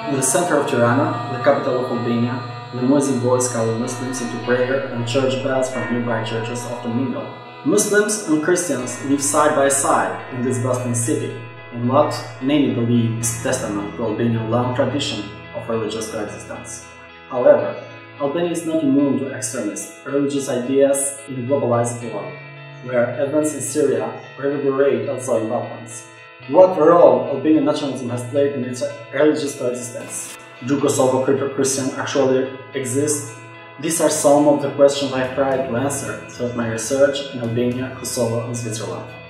In the center of Tirana, the capital of Albania, the noisy voice called Muslims into prayer and church bells from nearby churches often mingle. Muslims and Christians live side by side in this bustling city, in what many believe is testament to Albanian long tradition of religious coexistence. However, Albania is not immune to extremist religious ideas in a globalized world, where events in Syria reverberate also in Balkans. What role Albanian nationalism has played in its religious coexistence? Do Kosovo-Christians actually exist? These are some of the questions I've tried to answer throughout my research in Albania, Kosovo and Switzerland.